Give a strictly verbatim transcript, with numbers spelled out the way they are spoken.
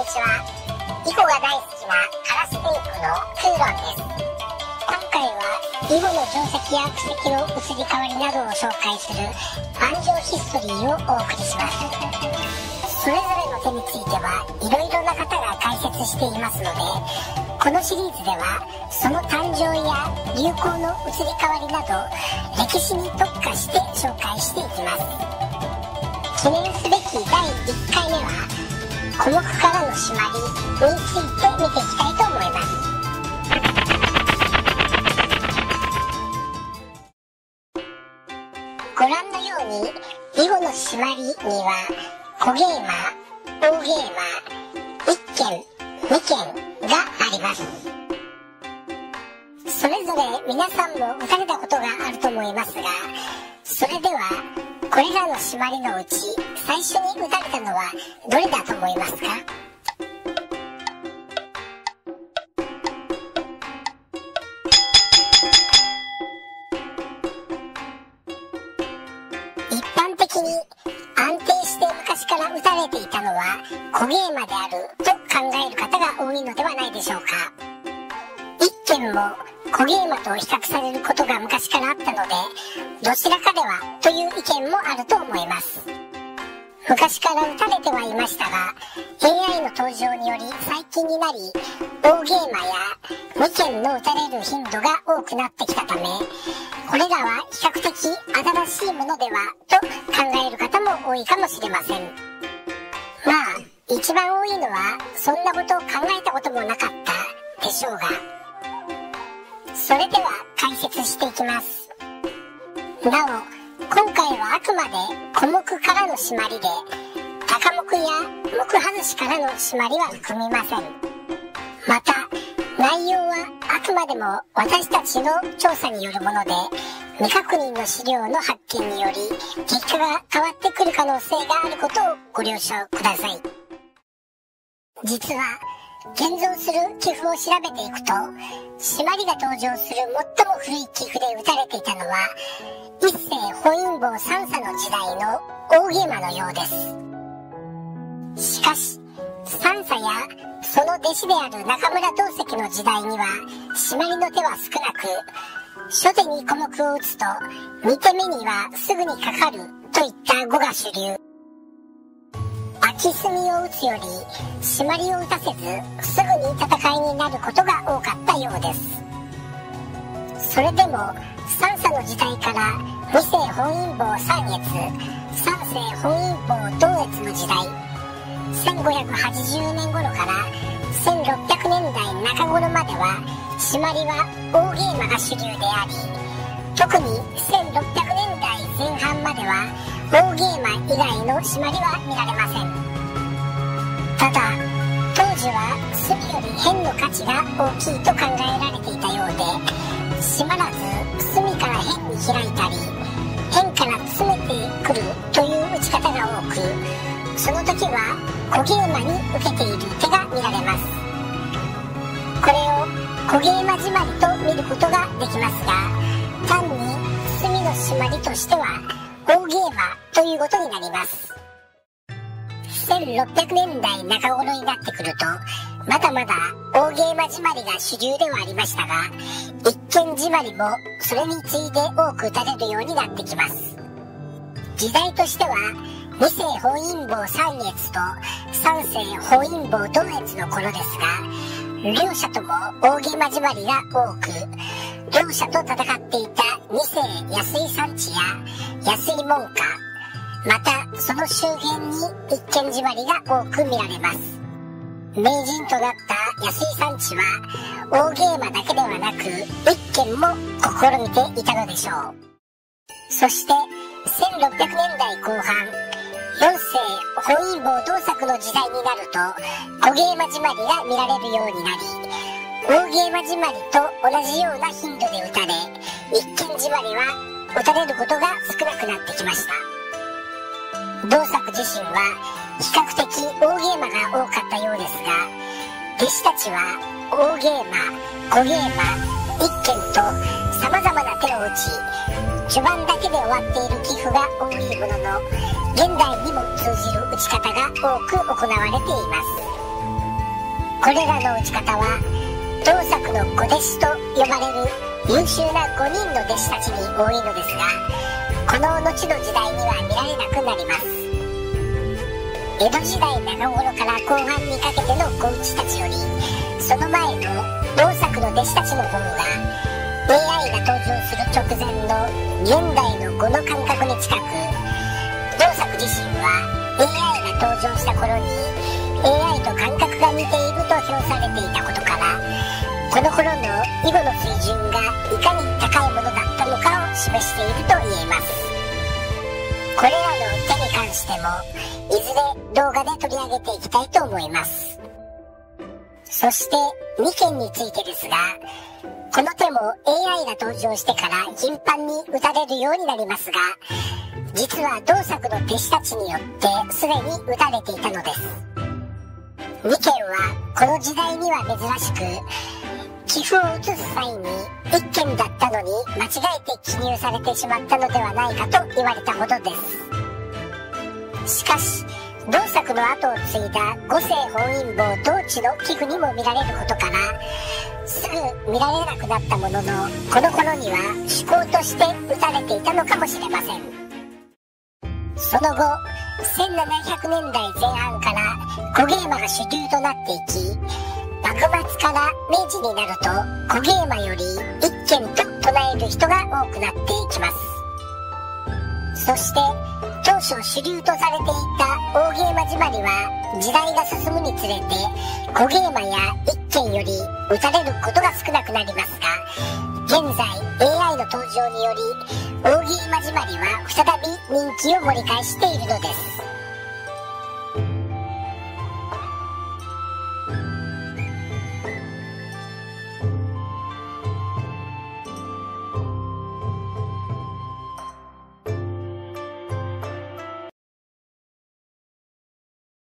ちは。囲碁が大好きなカラスペイクのクーロンです。今回は囲碁の定石や布石の移り変わりなどを紹介する盤上ヒストリーをお送りします。それぞれの手についてはいろいろな方が解説していますので、このシリーズではその誕生や流行の移り変わりなど歴史に特化して紹介していきます。記念すべきだいいっかいめは小目からの締まりについて見ていきたいと思います。ご覧のように囲碁の締まりには小ゲーマー、大ゲーマー、いっけん、にけんがあります。それぞれ皆さんも打たれたことがあると思いますが、それではこれらの締まりのうち最初に打たれたのはどれだと思いますか？一般的に安定して昔から打たれていたのは小ゲーマであると考える方が多いのではないでしょうか。一見も小ゲーマと比較されることが昔からあったので、どちらかではという意見もあると思います。昔から打たれてはいましたが、 エーアイ の登場により最近になり大ゲーマやにけんの打たれる頻度が多くなってきたため、これらは比較的新しいものではと考える方も多いかもしれません。まあ一番多いのはそんなことを考えたこともなかったでしょうが、それでは解説していきます。なお今回はあくまで小目からの締まりで、高目や目外しからの締まりは含みません。また内容はあくまでも私たちの調査によるもので、未確認の資料の発見により結果が変わってくる可能性があることをご了承ください。実は現存する棋譜を調べていくと、締まりが登場する最も古い棋譜で打たれていたのは一世本因坊三叉の時代の大ゲーマのようです。しかし三叉やその弟子である中村藤石の時代には締まりの手は少なく、初手に小目を打つとに手目にはすぐにかかるといった碁が主流。空き隅を打つより締まりを打たせずすぐに戦いになることが多かったようです。それでも三叉の時代から二世本因坊三越、三世本因坊同越の時代、せんごひゃくはちじゅうねん頃からせんろっぴゃくねんだいなか頃までは締まりは大ゲーマが主流であり、特にせんろっぴゃくねんだいぜん半までは大ゲーマ以外の締まりは見られません。ただ当時は隅より辺の価値が大きいと考えられていたようで、締まらず隅から辺に開いたり辺から詰めてくるという打ち方が多く、その時は小ゲーマに受けている手が見られます。これを小ゲーマ締まりと見ることができますが、単に隅の締まりとしては大ゲーマということになります。せんろっぴゃくねんだいなか頃になってくると、まだまだ大ゲーマ締まりが主流ではありましたが、一見締まりもそれに次いで多く打たれるようになってきます。時代としては二世本因坊三越と三世本因坊同越の頃ですが、両者とも大ゲーマ締まりが多く、両者と戦っていた二世安井山地や安井門下、またその周辺に一見締まりが多く見られます。名人となった安井山地は大ゲーマだけではなく一見も試みていたのでしょう。そしてせんろっぴゃくねんだいこう半、よん世本因坊同作の時代になると小ゲーマ締まりが見られるようになり、大ゲーマ締まりと同じような頻度で打たれ、一見締まりは打たれることが少なくなってきました。同作自身は比較的大ゲーマが多かったようですが、弟子たちは大ゲーマ、小ゲーマ、一見と様々な手を打ち、序盤だけで終わっている棋譜が多いものの、現代にも通じる打ち方が多く行われています。 これらの打ち方は同作の御弟子と呼ばれる優秀なごにんの弟子たちに多いのですが、この後の時代には見られなくなります。江戸時代中頃から後半にかけての小内たちより、その前の同作の弟子たちの方が エーアイ が登場する直前の現代の語の感覚に近く、同作自身は エーアイ が登場した頃に エーアイ と感覚が似ていると評されていたことから、この頃の囲碁の水準がいかに高いものだったのかを示していると言えます。これらの手に関してもいずれ動画で取り上げていきたいと思います。そしてにけんについてですが、この手も エーアイ が登場してから頻繁に打たれるようになりますが、実は同作の弟子たちによってすでに打たれていたのです。にけんはこの時代には珍しく、棋譜を打つ際にいっけんだったのに間違えて記入されてしまったのではないかと言われたほどです。しかし同作の後を継いだ五世本因坊同地の棋譜にも見られることから、すぐ見られなくなったものの、この頃には趣向として打たれていたのかもしれません。その後せんななひゃくねんだいぜん半から小ゲーマが主流となっていき、幕末から明治になると小ゲーマより一軒と唱える人が多くなっていきます。そして当初主流とされていた大ゲーマ締まりは時代が進むにつれて小ゲーマや一軒より打たれることが少なくなりますが、現在 エーアイ の登場により大ゲーマ締まりは再び人気を盛り返しているのです。